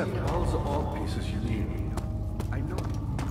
left all the ore pieces you need. I know.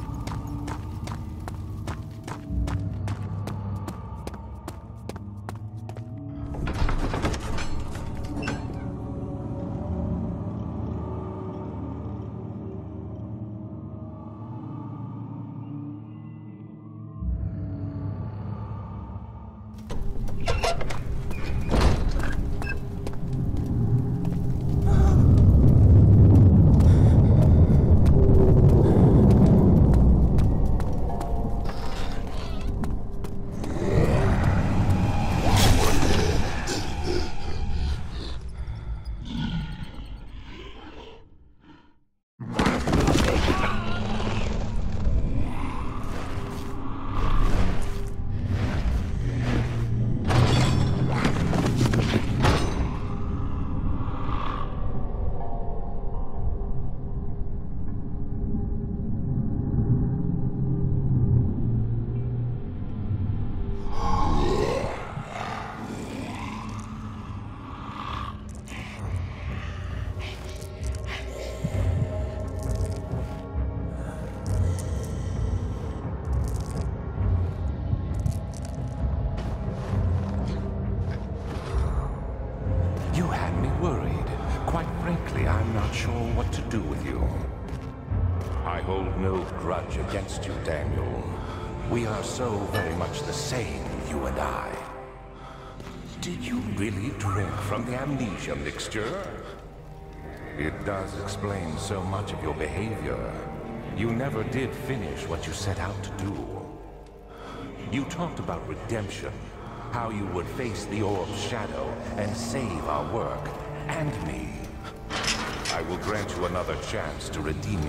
You had me worried. Quite frankly, I'm not sure what to do with you. I hold no grudge against you, Daniel. We are so very much the same, you and I. Did you really drink from the amnesia mixture? It does explain so much of your behavior. You never did finish what you set out to do. You talked about redemption, how you would face the orb's shadow and save our work, and me. I will grant you another chance to redeem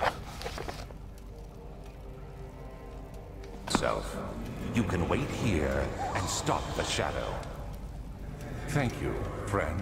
yourself. You can wait here and stop the shadow. Thank you, friend.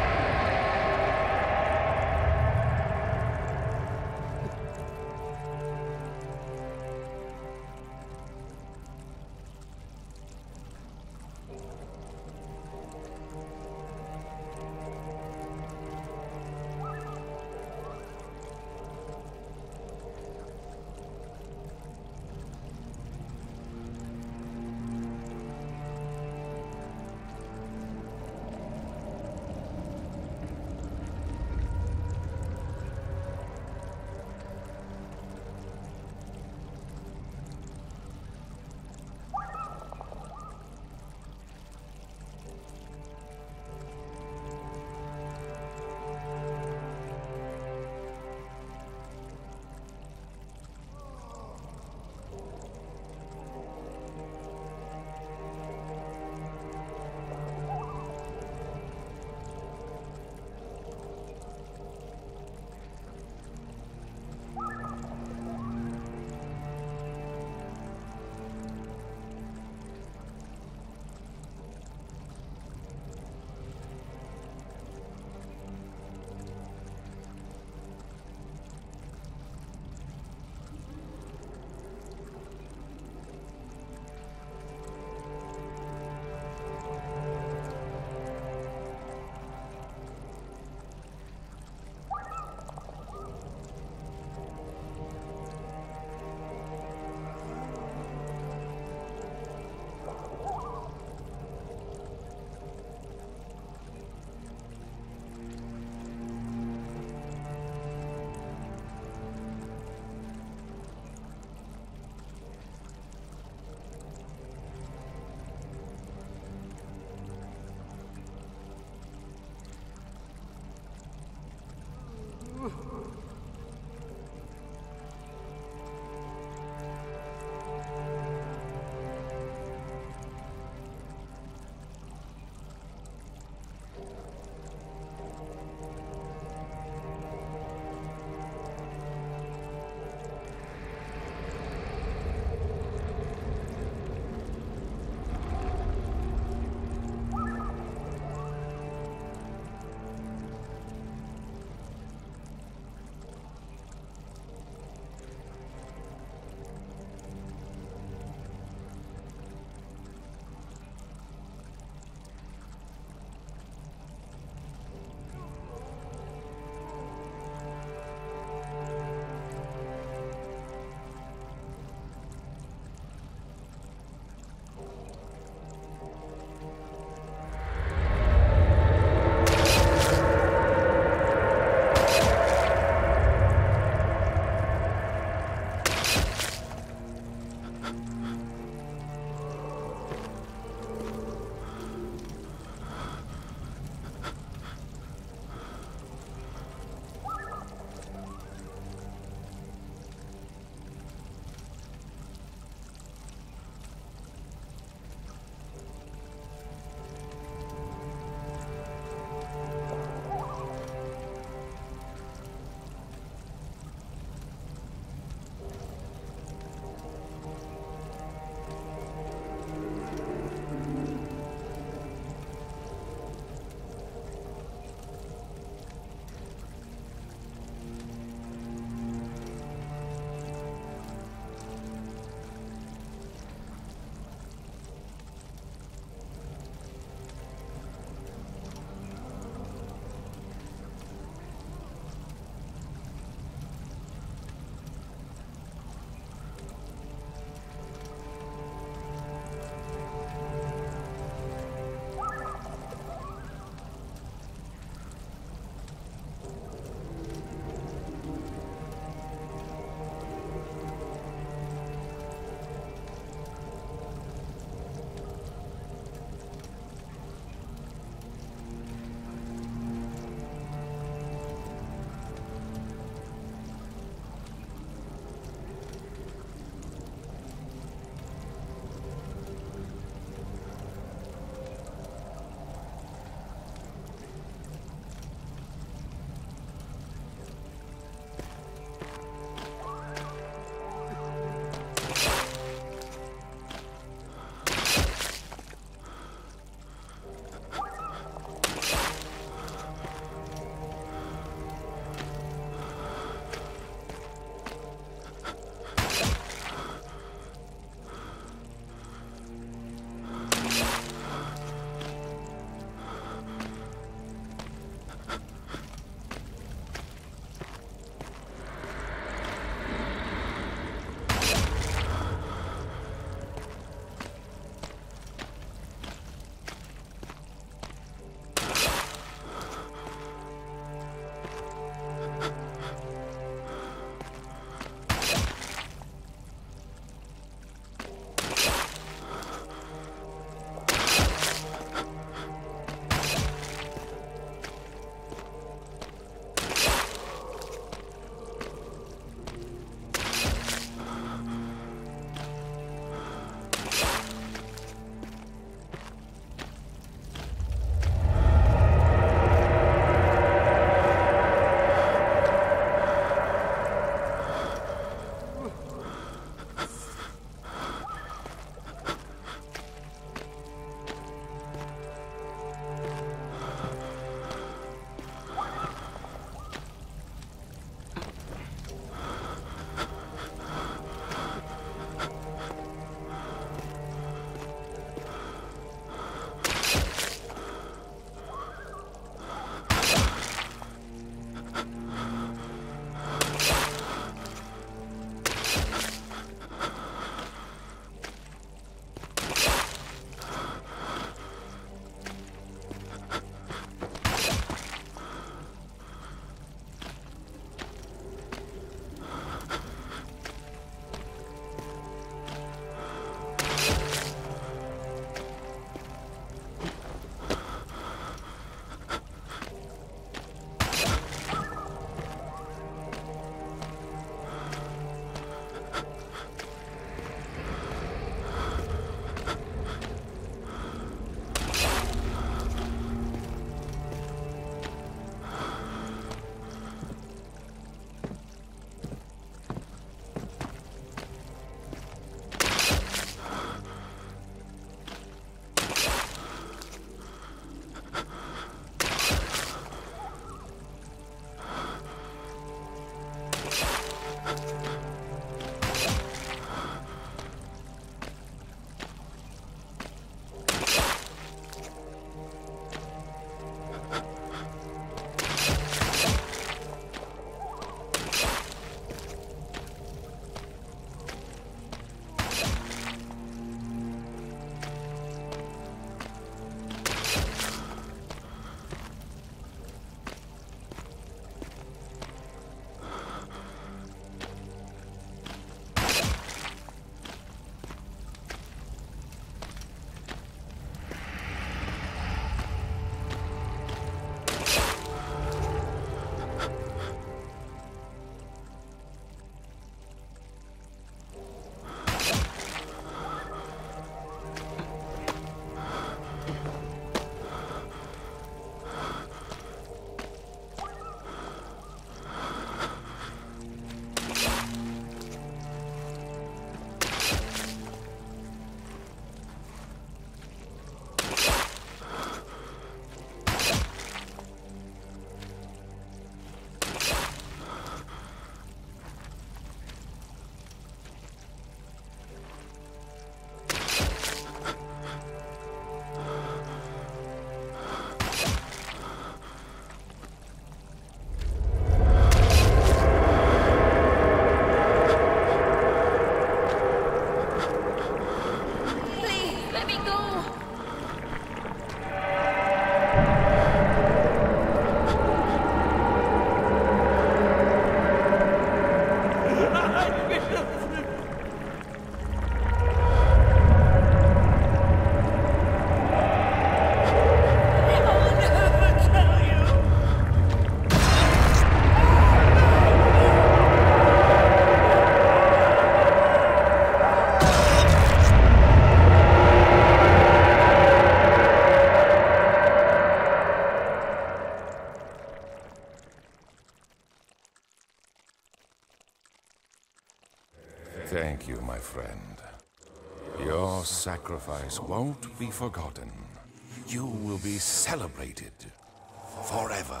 Thank you, my friend. Your sacrifice won't be forgotten. You will be celebrated forever.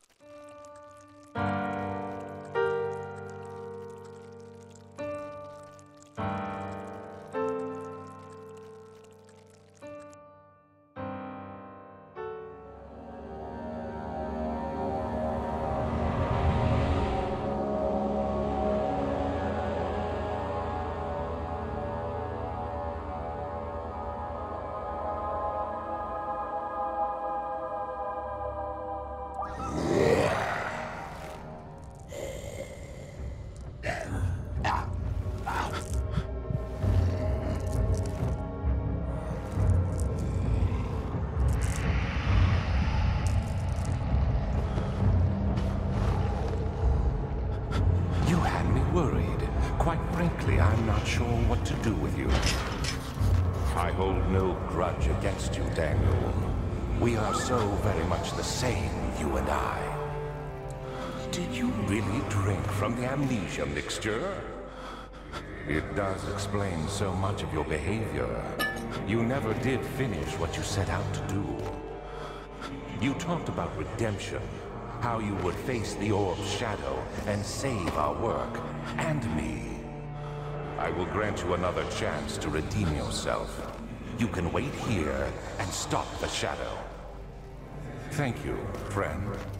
Worried. Quite frankly, I'm not sure what to do with you. I hold no grudge against you, Daniel. We are so very much the same, you and I. Did you really drink from the amnesia mixture? It does explain so much of your behavior. You never did finish what you set out to do. You talked about redemption. How you would face the orb's shadow and save our work, and me. I will grant you another chance to redeem yourself. You can wait here and stop the shadow. Thank you, friend.